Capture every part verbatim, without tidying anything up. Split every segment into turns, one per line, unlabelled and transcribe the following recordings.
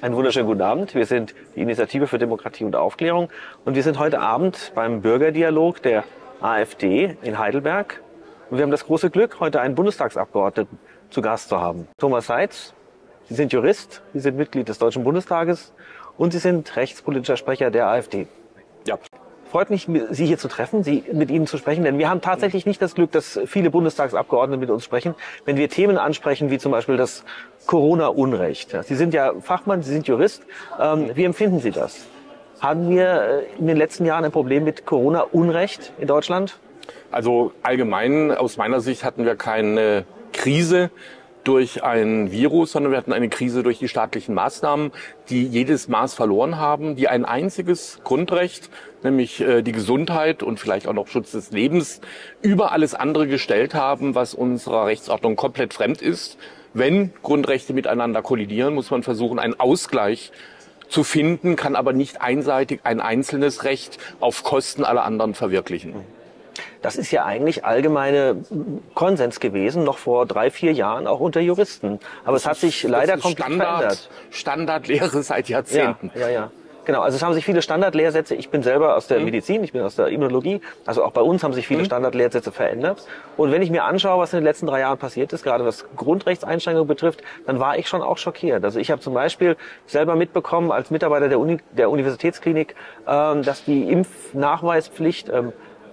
Einen wunderschönen guten Abend. Wir sind die Initiative für Demokratie und Aufklärung und wir sind heute Abend beim Bürgerdialog der AfD in Heidelberg. Und wir haben das große Glück, heute einen Bundestagsabgeordneten zu Gast zu haben. Thomas Seitz, Sie sind Jurist, Sie sind Mitglied des Deutschen Bundestages und Sie sind rechtspolitischer Sprecher der AfD.
Ja.
Freut mich, Sie hier zu treffen, Sie, mit Ihnen zu sprechen, denn wir haben tatsächlich nicht das Glück, dass viele Bundestagsabgeordnete mit uns sprechen, wenn wir Themen ansprechen, wie zum Beispiel das Corona-Unrecht. Sie sind ja Fachmann, Sie sind Jurist. Ähm, wie empfinden Sie das? Haben wir in den letzten Jahren ein Problem mit Corona-Unrecht in Deutschland?
Also allgemein aus meiner Sicht hatten wir keine Krise durch ein Virus, sondern wir hatten eine Krise durch die staatlichen Maßnahmen, die jedes Maß verloren haben, die ein einziges Grundrecht, nämlich äh, die Gesundheit und vielleicht auch noch Schutz des Lebens, über alles andere gestellt haben, was unserer Rechtsordnung komplett fremd ist. Wenn Grundrechte miteinander kollidieren, muss man versuchen, einen Ausgleich zu finden, kann aber nicht einseitig ein einzelnes Recht auf Kosten aller anderen verwirklichen.
Das ist ja eigentlich allgemeine Konsens gewesen, noch vor drei, vier Jahren, auch unter Juristen. Aber es hat sich leider komplett
Standard,
verändert.
Standardlehre seit Jahrzehnten.
Ja, ja, ja. Genau, also es haben sich viele Standardlehrsätze, ich bin selber aus der
Mhm.
Medizin, ich bin aus der Immunologie, also auch bei uns haben sich viele
Mhm.
Standardlehrsätze verändert. Und wenn ich mir anschaue, was in den letzten drei Jahren passiert ist, gerade was Grundrechtseinschränkungen betrifft, dann war ich schon auch schockiert. Also ich habe zum Beispiel selber mitbekommen als Mitarbeiter der, Uni, der Universitätsklinik, ähm, dass die Impfnachweispflicht ähm,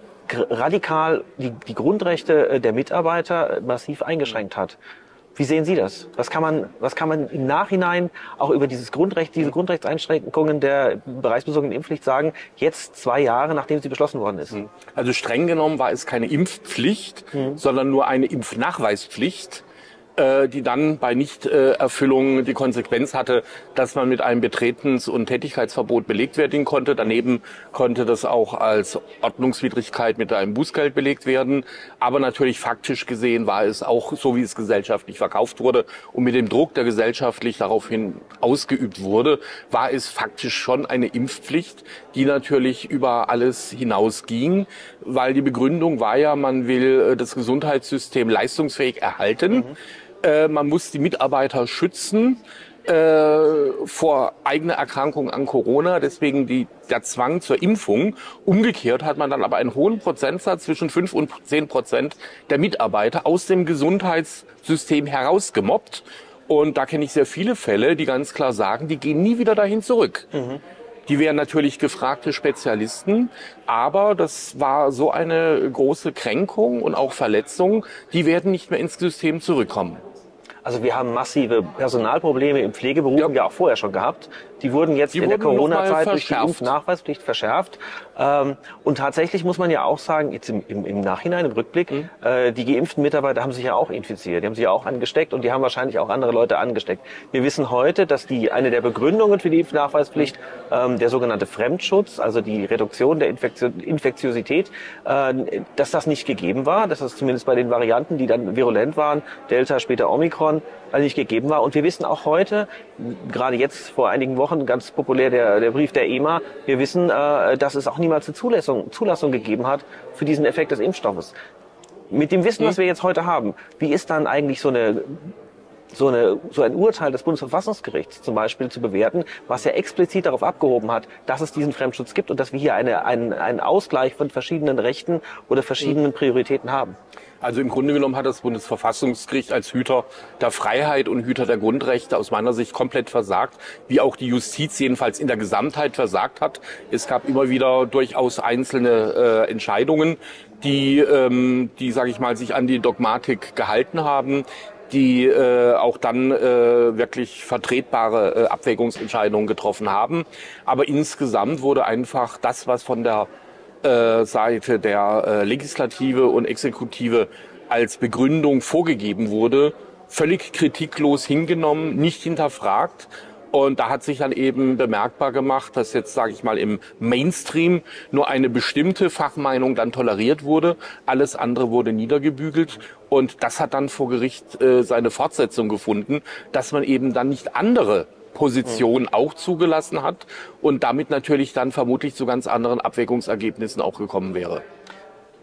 radikal die, die Grundrechte der Mitarbeiter massiv eingeschränkt hat. Wie sehen Sie das? Was kann man, was kann man im Nachhinein auch über dieses Grundrecht, diese Grundrechtseinschränkungen der bereichsbezogenen Impfpflicht sagen, jetzt zwei Jahre, nachdem sie beschlossen worden ist?
Also streng genommen war es keine Impfpflicht, mhm. sondern nur eine Impfnachweispflicht, die dann bei Nichterfüllung die Konsequenz hatte, dass man mit einem Betretens- und Tätigkeitsverbot belegt werden konnte. Daneben konnte das auch als Ordnungswidrigkeit mit einem Bußgeld belegt werden. Aber natürlich faktisch gesehen war es auch so, wie es gesellschaftlich verkauft wurde und mit dem Druck, der gesellschaftlich daraufhin ausgeübt wurde, war es faktisch schon eine Impfpflicht, die natürlich über alles hinausging, weil die Begründung war ja, man will das Gesundheitssystem leistungsfähig erhalten. Mhm. Äh, man muss die Mitarbeiter schützen äh, vor eigener Erkrankung an Corona, deswegen die, der Zwang zur Impfung. Umgekehrt hat man dann aber einen hohen Prozentsatz, zwischen fünf und zehn Prozent der Mitarbeiter aus dem Gesundheitssystem herausgemobbt. Und da kenne ich sehr viele Fälle, die ganz klar sagen, die gehen nie wieder dahin zurück. Mhm. Die wären natürlich gefragte Spezialisten, aber das war so eine große Kränkung und auch Verletzung, die werden nicht mehr ins System zurückkommen.
Also wir haben massive Personalprobleme im Pflegeberufen ja, ja auch vorher schon gehabt. Die wurden jetzt
die
in
wurden
der Corona-Zeit durch die Impfnachweispflicht verschärft. Ähm, und tatsächlich muss man ja auch sagen, jetzt im, im, im Nachhinein, im Rückblick, mhm. äh, die geimpften Mitarbeiter haben sich ja auch infiziert. Die haben sich ja auch angesteckt und die haben wahrscheinlich auch andere Leute angesteckt. Wir wissen heute, dass die eine der Begründungen für die Impfnachweispflicht mhm. ähm, der sogenannte Fremdschutz, also die Reduktion der Infektio Infektiosität, äh, dass das nicht gegeben war. Dass das zumindest bei den Varianten, die dann virulent waren, Delta, später Omikron, also nicht gegeben war. Und wir wissen auch heute, gerade jetzt vor einigen Wochen, ganz populär der, der Brief der E M A, wir wissen, äh, dass es auch niemals eine Zulassung, Zulassung gegeben hat für diesen Effekt des Impfstoffes. Mit dem Wissen, was wir jetzt heute haben, wie ist dann eigentlich so eine so, eine, so ein Urteil des Bundesverfassungsgerichts zum Beispiel zu bewerten, was ja explizit darauf abgehoben hat, dass es diesen Fremdschutz gibt und dass wir hier eine, einen, einen Ausgleich von verschiedenen Rechten oder verschiedenen Prioritäten haben?
Also im Grunde genommen hat das Bundesverfassungsgericht als Hüter der Freiheit und Hüter der Grundrechte aus meiner Sicht komplett versagt, wie auch die Justiz jedenfalls in der Gesamtheit versagt hat. Es gab immer wieder durchaus einzelne äh, Entscheidungen, die, ähm, die, sage ich mal, sich an die Dogmatik gehalten haben, die äh, auch dann äh, wirklich vertretbare äh, Abwägungsentscheidungen getroffen haben. Aber insgesamt wurde einfach das, was von der äh, Seite der äh, Legislative und Exekutive als Begründung vorgegeben wurde, völlig kritiklos hingenommen, nicht hinterfragt. Und da hat sich dann eben bemerkbar gemacht, dass jetzt, sage ich mal, im Mainstream nur eine bestimmte Fachmeinung dann toleriert wurde. Alles andere wurde niedergebügelt. Und das hat dann vor Gericht äh, seine Fortsetzung gefunden, dass man eben dann nicht andere Positionen auch zugelassen hat und damit natürlich dann vermutlich zu ganz anderen Abwägungsergebnissen auch gekommen wäre.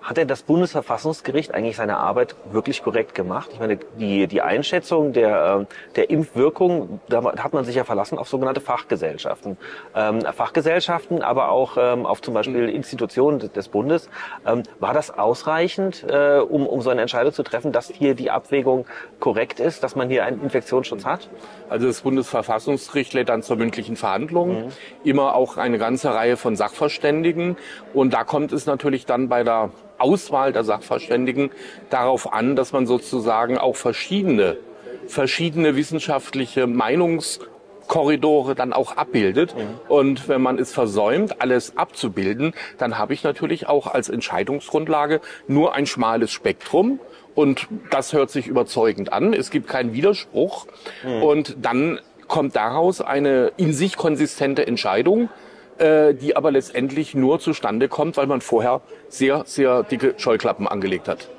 hat denn das Bundesverfassungsgericht eigentlich seine Arbeit wirklich korrekt gemacht? Ich meine, die, die Einschätzung der, der Impfwirkung, da hat man sich ja verlassen auf sogenannte Fachgesellschaften. Ähm, Fachgesellschaften, aber auch ähm, auf zum Beispiel Institutionen des Bundes. Ähm, war das ausreichend, äh, um, um so eine Entscheidung zu treffen, dass hier die Abwägung korrekt ist, dass man hier einen Infektionsschutz hat?
Also das Bundesverfassungsgericht lädt dann zur mündlichen Verhandlung mhm. immer auch eine ganze Reihe von Sachverständigen. Und da kommt es natürlich dann bei der Auswahl der Sachverständigen darauf an, dass man sozusagen auch verschiedene, verschiedene wissenschaftliche Meinungskorridore dann auch abbildet. Mhm. Und wenn man es versäumt, alles abzubilden, dann habe ich natürlich auch als Entscheidungsgrundlage nur ein schmales Spektrum. Und das hört sich überzeugend an. Es gibt keinen Widerspruch. Mhm. Und dann kommt daraus eine in sich konsistente Entscheidung, die aber letztendlich nur zustande kommt, weil man vorher sehr, sehr dicke Scheuklappen angelegt hat.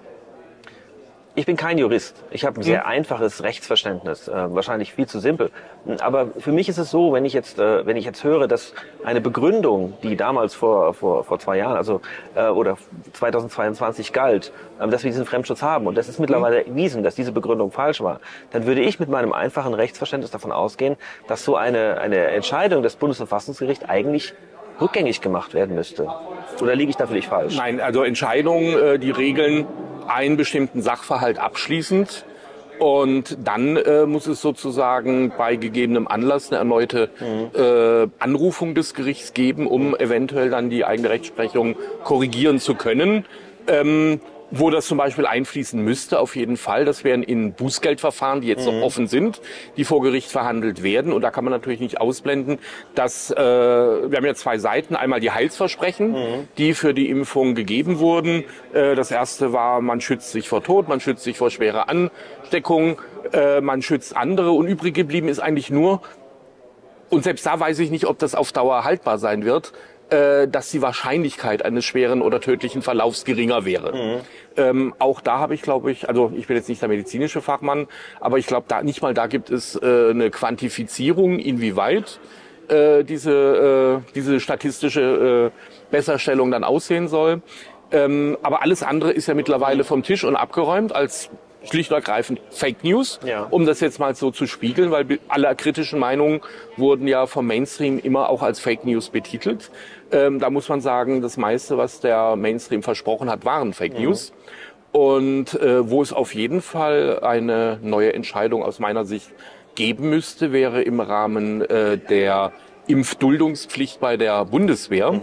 Ich bin kein Jurist. Ich habe ein sehr hm. einfaches Rechtsverständnis, äh, wahrscheinlich viel zu simpel. Aber für mich ist es so, wenn ich jetzt, äh, wenn ich jetzt höre, dass eine Begründung, die damals vor vor vor zwei Jahren, also äh, oder zweitausendzweiundzwanzig galt, äh, dass wir diesen Fremdschutz haben und das ist mittlerweile erwiesen, dass diese Begründung falsch war, dann würde ich mit meinem einfachen Rechtsverständnis davon ausgehen, dass so eine eine Entscheidung des Bundesverfassungsgerichts eigentlich rückgängig gemacht werden müsste. Oder liege ich da völlig falsch?
Nein, also Entscheidungen, äh, die regeln einen bestimmten Sachverhalt abschließend und dann äh, muss es sozusagen bei gegebenem Anlass eine erneute mhm. äh, Anrufung des Gerichts geben, um eventuell dann die eigene Rechtsprechung korrigieren zu können. Ähm, Wo das zum Beispiel einfließen müsste, auf jeden Fall, das wären in Bußgeldverfahren, die jetzt mhm. noch offen sind, die vor Gericht verhandelt werden. Und da kann man natürlich nicht ausblenden, dass, äh, wir haben ja zwei Seiten, einmal die Heilsversprechen, mhm. die für die Impfung gegeben wurden. Äh, das erste war, man schützt sich vor Tod, man schützt sich vor schwerer Ansteckung, äh, man schützt andere. Und übrig geblieben ist eigentlich nur, und selbst da weiß ich nicht, ob das auf Dauer haltbar sein wird, dass die Wahrscheinlichkeit eines schweren oder tödlichen Verlaufs geringer wäre. Mhm. Ähm, auch da habe ich, glaube ich, also ich bin jetzt nicht der medizinische Fachmann, aber ich glaube, da nicht mal da gibt es äh, eine Quantifizierung, inwieweit äh, diese, äh, diese statistische äh, Besserstellung dann aussehen soll. Ähm, aber alles andere ist ja mittlerweile vom Tisch und abgeräumt als schlicht und ergreifend Fake News, ja. um das jetzt mal so zu spiegeln, weil alle kritischen Meinungen wurden ja vom Mainstream immer auch als Fake News betitelt. Ähm, da muss man sagen, das meiste, was der Mainstream versprochen hat, waren Fake mhm. News. Und äh, wo es auf jeden Fall eine neue Entscheidung aus meiner Sicht geben müsste, wäre im Rahmen äh, der Impfduldungspflicht bei der Bundeswehr. Mhm.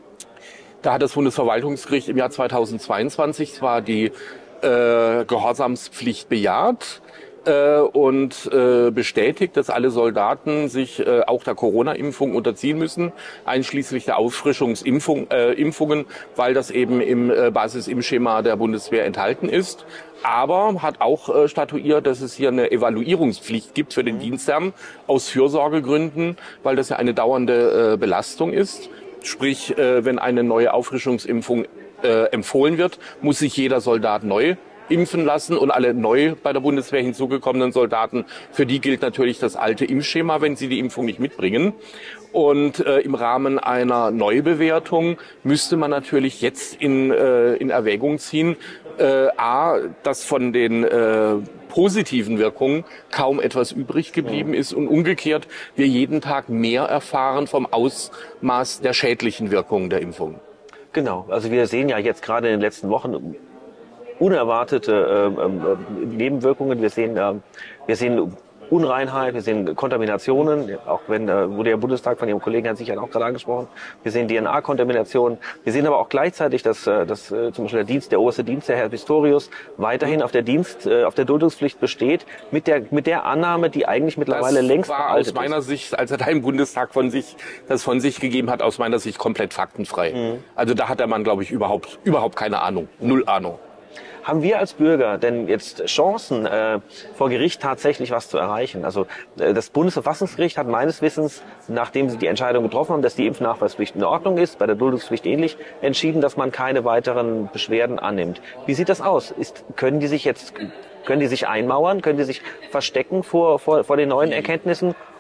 Da hat das Bundesverwaltungsgericht im Jahr zweitausendzweiundzwanzig zwar die Äh, Gehorsamspflicht bejaht äh, und äh, bestätigt, dass alle Soldaten sich äh, auch der Corona-Impfung unterziehen müssen, einschließlich der Auffrischungsimpfungen, äh, Impfungen, weil das eben im äh, Basisimpfschema der Bundeswehr enthalten ist. Aber hat auch äh, statuiert, dass es hier eine Evaluierungspflicht gibt für den Dienstherrn aus Fürsorgegründen, weil das ja eine dauernde äh, Belastung ist. Sprich, äh, wenn eine neue Auffrischungsimpfung Äh, empfohlen wird, muss sich jeder Soldat neu impfen lassen und alle neu bei der Bundeswehr hinzugekommenen Soldaten, für die gilt natürlich das alte Impfschema, wenn sie die Impfung nicht mitbringen. Und äh, im Rahmen einer Neubewertung müsste man natürlich jetzt in, äh, in Erwägung ziehen, äh, a, dass von den äh, positiven Wirkungen kaum etwas übrig geblieben ist und umgekehrt wir jeden Tag mehr erfahren vom Ausmaß der schädlichen Wirkungen der Impfung.
Genau, also wir sehen ja jetzt gerade in den letzten Wochen unerwartete äh, äh, Nebenwirkungen. Wir sehen, äh, wir sehen Unreinheit, wir sehen Kontaminationen, auch wenn, äh, wurde der Bundestag von Ihrem Kollegen Herrn Sichert auch gerade angesprochen. Wir sehen D N A-Kontaminationen. Wir sehen aber auch gleichzeitig, dass, äh, dass äh, zum Beispiel der Dienst, der oberste Dienst, der Herr Pistorius, weiterhin auf der Dienst, äh, auf der Duldungspflicht besteht, mit der, mit der Annahme, die eigentlich mittlerweile
das
längst
war
veraltet
aus meiner
ist.
Sicht, als er da im Bundestag von sich, das von sich gegeben hat, aus meiner Sicht komplett faktenfrei. Mhm. Also da hat der Mann, glaube ich, überhaupt, überhaupt keine Ahnung. Null Ahnung.
Haben wir als Bürger denn jetzt Chancen, äh, vor Gericht tatsächlich was zu erreichen? Also äh, das Bundesverfassungsgericht hat meines Wissens, nachdem sie die Entscheidung getroffen haben, dass die Impfnachweispflicht in Ordnung ist, bei der Duldungspflicht ähnlich, entschieden, dass man keine weiteren Beschwerden annimmt. Wie sieht das aus? Ist, können die sich jetzt, können die sich einmauern? Können die sich verstecken vor, vor, vor den neuen Erkenntnissen?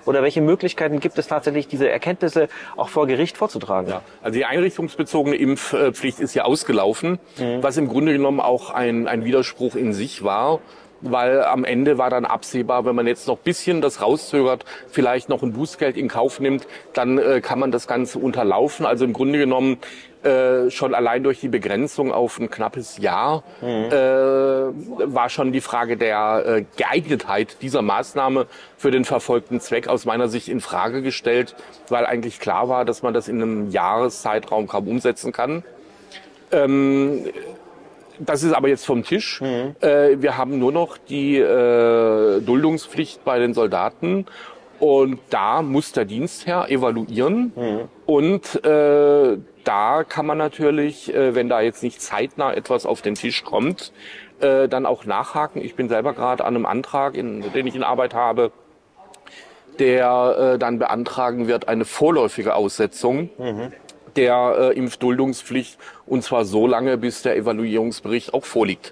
Oder welche Möglichkeiten gibt es tatsächlich, diese Erkenntnisse auch vor Gericht vorzutragen?
Ja, also die einrichtungsbezogene Impfpflicht ist ja ausgelaufen, mhm. was im Grunde genommen auch ein, ein Widerspruch in sich war. Weil am Ende war dann absehbar, wenn man jetzt noch ein bisschen das rauszögert, vielleicht noch ein Bußgeld in Kauf nimmt, dann äh, kann man das Ganze unterlaufen. Also im Grunde genommen äh, schon allein durch die Begrenzung auf ein knappes Jahr mhm. äh, war schon die Frage der äh, Geeignetheit dieser Maßnahme für den verfolgten Zweck aus meiner Sicht in Frage gestellt, weil eigentlich klar war, dass man das in einem Jahreszeitraum kaum umsetzen kann. Ähm, Das ist aber jetzt vom Tisch. Mhm. Äh, wir haben nur noch die äh, Duldungspflicht bei den Soldaten. Und da muss der Dienstherr evaluieren. Mhm. Und äh, da kann man natürlich, äh, wenn da jetzt nicht zeitnah etwas auf den Tisch kommt, äh, dann auch nachhaken. Ich bin selber gerade an einem Antrag, in, den ich in Arbeit habe, der äh, dann beantragen wird, eine vorläufige Aussetzung. Mhm. der äh, Impfduldungspflicht, und zwar so lange, bis der Evaluierungsbericht auch vorliegt.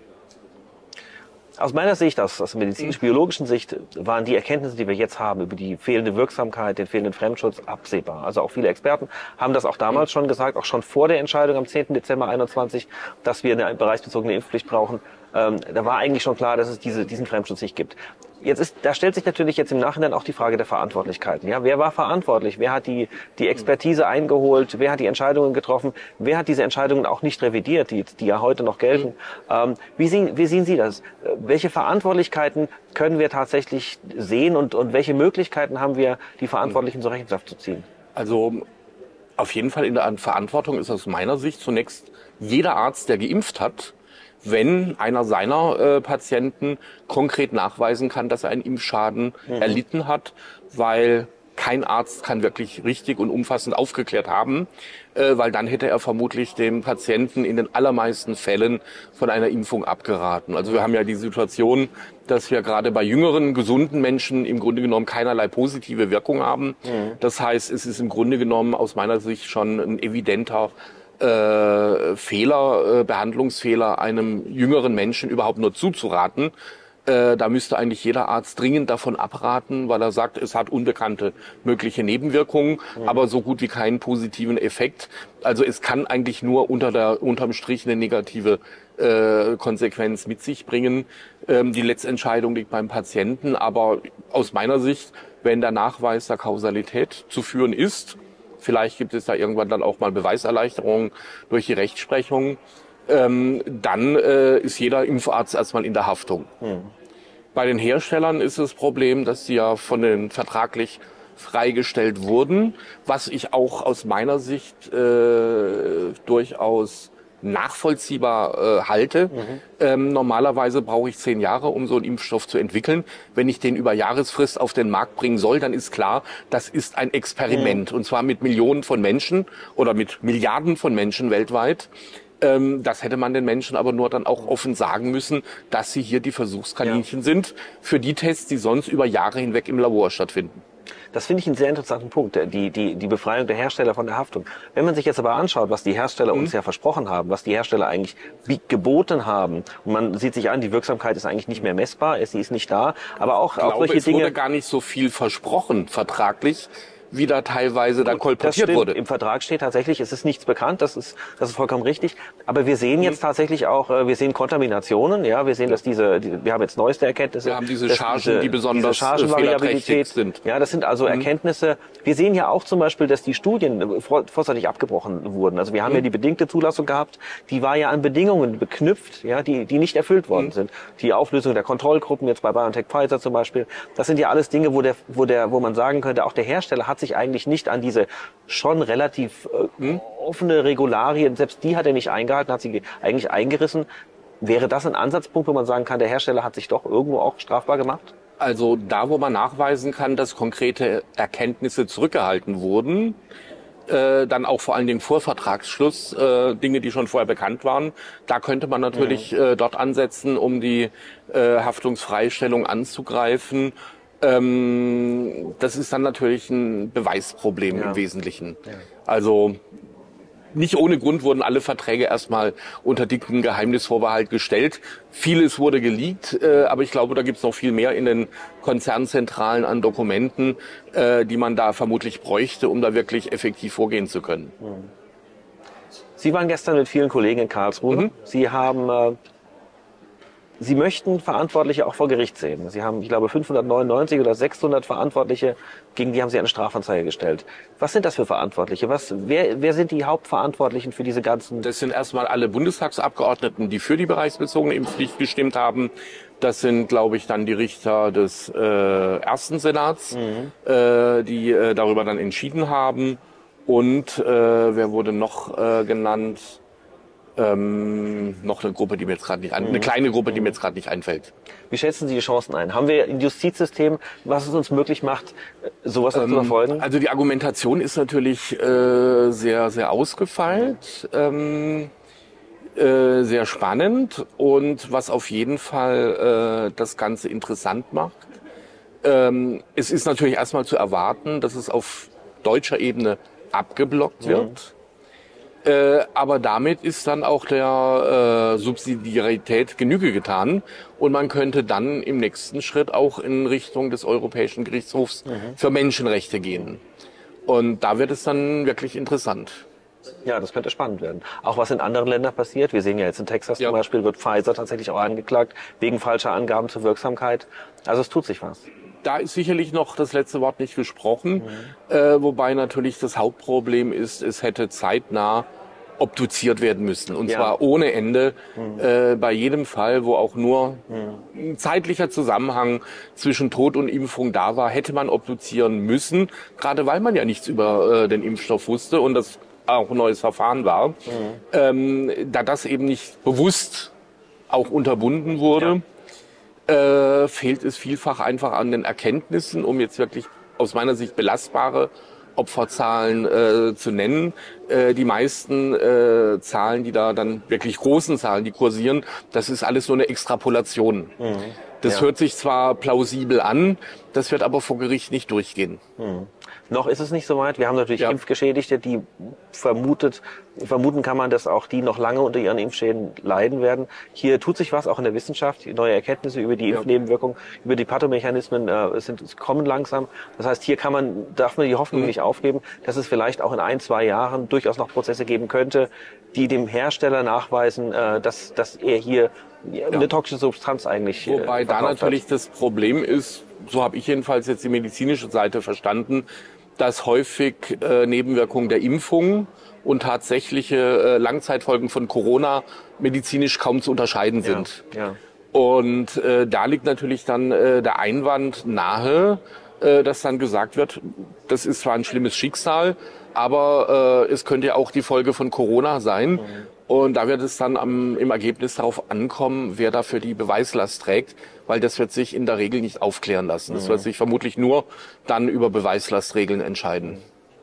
Aus meiner Sicht, aus, aus medizinisch-biologischen Sicht, waren die Erkenntnisse, die wir jetzt haben über die fehlende Wirksamkeit, den fehlenden Fremdschutz, absehbar. Also auch viele Experten haben das auch damals schon gesagt, auch schon vor der Entscheidung am zehnten Dezember einundzwanzig, dass wir eine bereichsbezogene Impfpflicht brauchen. Ähm, da war eigentlich schon klar, dass es diese, diesen Fremdschutz nicht gibt. Jetzt ist, da stellt sich natürlich jetzt im Nachhinein auch die Frage der Verantwortlichkeiten. Ja, wer war verantwortlich? Wer hat die, die Expertise eingeholt? Wer hat die Entscheidungen getroffen? Wer hat diese Entscheidungen auch nicht revidiert, die, die ja heute noch gelten? Mhm. Ähm, wie, sehen, wie sehen Sie das? Welche Verantwortlichkeiten können wir tatsächlich sehen und, und welche Möglichkeiten haben wir, die Verantwortlichen zur Rechenschaft zu ziehen?
Also auf jeden Fall in der Verantwortung ist aus meiner Sicht zunächst jeder Arzt, der geimpft hat, wenn einer seiner äh, Patienten konkret nachweisen kann, dass er einen Impfschaden mhm. erlitten hat, weil kein Arzt kann wirklich richtig und umfassend aufgeklärt haben, äh, weil dann hätte er vermutlich dem Patienten in den allermeisten Fällen von einer Impfung abgeraten. Also wir haben ja die Situation, dass wir gerade bei jüngeren, gesunden Menschen im Grunde genommen keinerlei positive Wirkung haben. Mhm. Das heißt, es ist im Grunde genommen aus meiner Sicht schon ein evidenter Äh, Fehler, äh, Behandlungsfehler einem jüngeren Menschen überhaupt nur zuzuraten. Äh, da müsste eigentlich jeder Arzt dringend davon abraten, weil er sagt, es hat unbekannte mögliche Nebenwirkungen, mhm. aber so gut wie keinen positiven Effekt. Also es kann eigentlich nur unter der, unterm Strich eine negative äh, Konsequenz mit sich bringen. Ähm, die Letztentscheidung liegt beim Patienten, aber aus meiner Sicht, wenn der Nachweis der Kausalität zu führen ist, vielleicht gibt es da irgendwann dann auch mal Beweiserleichterungen durch die Rechtsprechung. Ähm, dann äh, ist jeder Impfarzt erstmal in der Haftung. Hm. Bei den Herstellern ist das Problem, dass sie ja von den vertraglich freigestellt wurden, was ich auch aus meiner Sicht äh, durchaus nachvollziehbar äh, halte. Mhm. Ähm, normalerweise brauche ich zehn Jahre, um so einen Impfstoff zu entwickeln. Wenn ich den über Jahresfrist auf den Markt bringen soll, dann ist klar, das ist ein Experiment. Mhm. Und zwar mit Millionen von Menschen oder mit Milliarden von Menschen weltweit. Ähm, das hätte man den Menschen aber nur dann auch offen sagen müssen, dass sie hier die Versuchskaninchen ja. sind für die Tests, die sonst über Jahre hinweg im Labor stattfinden.
Das finde ich einen sehr interessanten Punkt, die, die, die Befreiung der Hersteller von der Haftung. Wenn man sich jetzt aber anschaut, was die Hersteller mhm. uns ja versprochen haben, was die Hersteller eigentlich geboten haben, und man sieht sich an, die Wirksamkeit ist eigentlich nicht mehr messbar, sie ist nicht da, aber auch,
ich glaube,
auch solche
es
Dinge.
Es wurde gar nicht so viel versprochen, vertraglich, wie da teilweise dann kolportiert wurde.
Im Vertrag steht tatsächlich, es ist nichts bekannt, das ist, das ist vollkommen richtig. Aber wir sehen jetzt tatsächlich auch, wir sehen Kontaminationen, ja, wir sehen, dass diese, die, wir haben jetzt neueste Erkenntnisse.
Wir haben diese Chargen, diese, die besonders
fehlerträchtig sind. Ja, das sind also mhm. Erkenntnisse. Wir sehen ja auch zum Beispiel, dass die Studien vor, vorzeitig abgebrochen wurden. Also wir haben mhm. ja die bedingte Zulassung gehabt, die war ja an Bedingungen geknüpft, ja, die, die nicht erfüllt worden mhm. sind. Die Auflösung der Kontrollgruppen, jetzt bei BioNTech Pfizer zum Beispiel, das sind ja alles Dinge, wo der, wo der, wo man sagen könnte, auch der Hersteller hat sich eigentlich nicht an diese schon relativ äh, offene Regularien, selbst die hat er nicht eingehalten, hat sie eigentlich eingerissen. Wäre das ein Ansatzpunkt, wo man sagen kann, der Hersteller hat sich doch irgendwo auch strafbar gemacht?
Also da, wo man nachweisen kann, dass konkrete Erkenntnisse zurückgehalten wurden, äh, dann auch vor allen Dingen vor Vertragsschluss, äh, Dinge, die schon vorher bekannt waren, da könnte man natürlich mhm. äh, dort ansetzen, um die äh, Haftungsfreistellung anzugreifen. Das ist dann natürlich ein Beweisproblem ja. im Wesentlichen. Ja. Also nicht ohne Grund wurden alle Verträge erstmal unter dicken Geheimnisvorbehalt gestellt. Vieles wurde geleakt, äh, aber ich glaube, da gibt es noch viel mehr in den Konzernzentralen an Dokumenten, äh, die man da vermutlich bräuchte, um da wirklich effektiv vorgehen zu können.
Sie waren gestern mit vielen Kollegen in Karlsruhe. Mhm. Sie haben... Äh, Sie möchten Verantwortliche auch vor Gericht sehen. Sie haben, ich glaube, fünfhundertneunundneunzig oder sechshundert Verantwortliche, gegen die haben Sie eine Strafanzeige gestellt. Was sind das für Verantwortliche? Was, wer, wer sind die Hauptverantwortlichen für diese ganzen...
Das sind erstmal alle Bundestagsabgeordneten, die für die bereichsbezogene Impfpflicht gestimmt haben. Das sind, glaube ich, dann die Richter des äh, ersten Senats, mhm. äh, die äh, darüber dann entschieden haben. Und äh, wer wurde noch äh, genannt? Ähm, noch eine Gruppe, die mir jetzt gerade nicht ein, eine kleine Gruppe, die mir jetzt gerade nicht einfällt.
Wie schätzen Sie die Chancen ein? Haben wir ein Justizsystem, was es uns möglich macht, sowas ähm, zu verfolgen?
Also die Argumentation ist natürlich äh, sehr, sehr ausgefeilt, ähm, äh, sehr spannend und was auf jeden Fall äh, das Ganze interessant macht. Ähm, es ist natürlich erstmal zu erwarten, dass es auf deutscher Ebene abgeblockt wird. Mhm. Äh, aber damit ist dann auch der äh, Subsidiarität Genüge getan und man könnte dann im nächsten Schritt auch in Richtung des Europäischen Gerichtshofs mhm. für Menschenrechte gehen. Und da wird es dann wirklich interessant.
Ja, das könnte spannend werden. Auch was in anderen Ländern passiert. Wir sehen ja jetzt in Texas ja. zum Beispiel, wird Pfizer tatsächlich auch angeklagt wegen falscher Angaben zur Wirksamkeit. Also es tut sich was.
Da ist sicherlich noch das letzte Wort nicht gesprochen, mhm. äh, wobei natürlich das Hauptproblem ist, es hätte zeitnah obduziert werden müssen. Und ja. zwar ohne Ende, mhm. äh, bei jedem Fall, wo auch nur mhm. ein zeitlicher Zusammenhang zwischen Tod und Impfung da war, hätte man obduzieren müssen, gerade weil man ja nichts über äh, den Impfstoff wusste und das auch ein neues Verfahren war. Mhm. Ähm, da das eben nicht bewusst auch unterbunden wurde, ja. Äh, fehlt es vielfach einfach an den Erkenntnissen, um jetzt wirklich aus meiner Sicht belastbare Opferzahlen äh, zu nennen. Äh, die meisten äh, Zahlen, die da dann wirklich großen Zahlen, die kursieren, das ist alles nur eine Extrapolation. Mhm. Das ja. hört sich zwar plausibel an, das wird aber vor Gericht nicht durchgehen.
Mhm. Noch ist es nicht so weit. Wir haben natürlich
ja.
Impfgeschädigte, die vermutet, vermuten kann man, dass auch die noch lange unter ihren Impfschäden leiden werden. Hier tut sich was, auch in der Wissenschaft. Neue Erkenntnisse über die Impfnebenwirkungen, über die Pathomechanismen äh, sind, kommen langsam. Das heißt, hier kann man, darf man die Hoffnung mhm. nicht aufgeben, dass es vielleicht auch in ein, zwei Jahren durchaus noch Prozesse geben könnte, die dem Hersteller nachweisen, äh, dass, dass er hier ja. eine toxische Substanz eigentlich äh,
Wobei da natürlich hat. Das Problem ist, so habe ich jedenfalls jetzt die medizinische Seite verstanden, dass häufig äh, Nebenwirkungen der Impfung und tatsächliche äh, Langzeitfolgen von Corona medizinisch kaum zu unterscheiden sind.
Ja, ja.
Und äh, da liegt natürlich dann äh, der Einwand nahe, äh, dass dann gesagt wird, das ist zwar ein schlimmes Schicksal, aber äh, es könnte ja auch die Folge von Corona sein. Mhm. Und da wird es dann am, im Ergebnis darauf ankommen, wer dafür die Beweislast trägt, weil das wird sich in der Regel nicht aufklären lassen. Das wird sich vermutlich nur dann über Beweislastregeln entscheiden.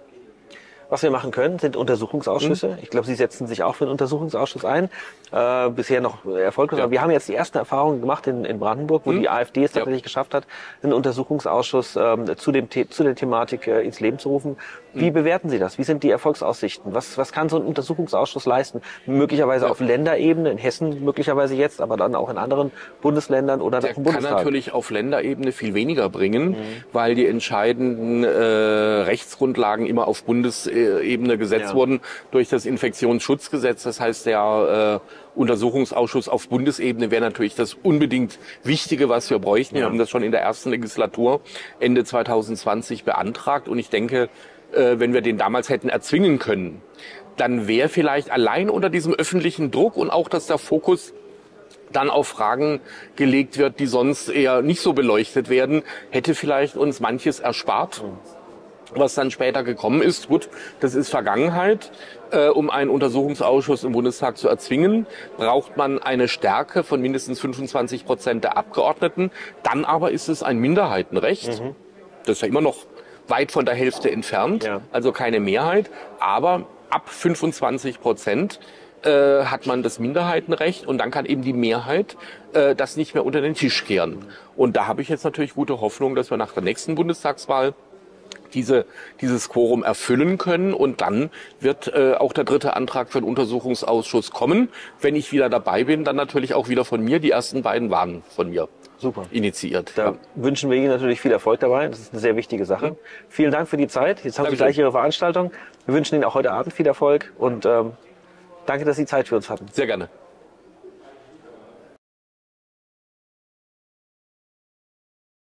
Was wir machen können, sind Untersuchungsausschüsse. Mhm. Ich glaube, Sie setzen sich auch für einen Untersuchungsausschuss ein. Äh, bisher noch erfolglos. Ja. Aber wir haben jetzt die ersten Erfahrungen gemacht in, in Brandenburg, wo mhm. die AfD es tatsächlich ja. geschafft hat, einen Untersuchungsausschuss ähm, zu, dem The zu der Thematik äh, ins Leben zu rufen. Wie mhm. bewerten Sie das? Wie sind die Erfolgsaussichten? Was, was kann so ein Untersuchungsausschuss leisten? Möglicherweise ja. auf Länderebene, in Hessen möglicherweise jetzt, aber dann auch in anderen Bundesländern oder
der
auch im Bundestag.
Der kann natürlich auf Länderebene viel weniger bringen, mhm. weil die entscheidenden äh, Rechtsgrundlagen immer auf Bundesebene gesetzt ja. wurden durch das Infektionsschutzgesetz. Das heißt, der äh, Untersuchungsausschuss auf Bundesebene wäre natürlich das unbedingt Wichtige, was wir bräuchten. Ja. Wir haben das schon in der ersten Legislatur Ende zwanzig zwanzig beantragt und ich denke, äh, wenn wir den damals hätten erzwingen können, dann wäre vielleicht allein unter diesem öffentlichen Druck und auch, dass der Fokus dann auf Fragen gelegt wird, die sonst eher nicht so beleuchtet werden, hätte vielleicht uns manches erspart. Was dann später gekommen ist, gut, das ist Vergangenheit. Äh, um einen Untersuchungsausschuss im Bundestag zu erzwingen, braucht man eine Stärke von mindestens fünfundzwanzig Prozent der Abgeordneten. Dann aber ist es ein Minderheitenrecht. Mhm. Das ist ja immer noch weit von der Hälfte entfernt, ja. also keine Mehrheit. Aber ab fünfundzwanzig Prozent äh, hat man das Minderheitenrecht und dann kann eben die Mehrheit äh, das nicht mehr unter den Tisch kehren. Und da habe ich jetzt natürlich gute Hoffnung, dass wir nach der nächsten Bundestagswahl diese, dieses Quorum erfüllen können. Und dann wird äh, auch der dritte Antrag für den Untersuchungsausschuss kommen. Wenn ich wieder dabei bin, dann natürlich auch wieder von mir. Die ersten beiden waren von mir. Super. Initiiert.
Da ja. wünschen wir Ihnen natürlich viel Erfolg dabei. Das ist eine sehr wichtige Sache. Mhm. Vielen Dank für die Zeit. Jetzt haben Danke Sie gleich Ihre Veranstaltung. Wir wünschen Ihnen auch heute Abend viel Erfolg und ähm, danke, dass Sie Zeit für uns hatten.
Sehr gerne.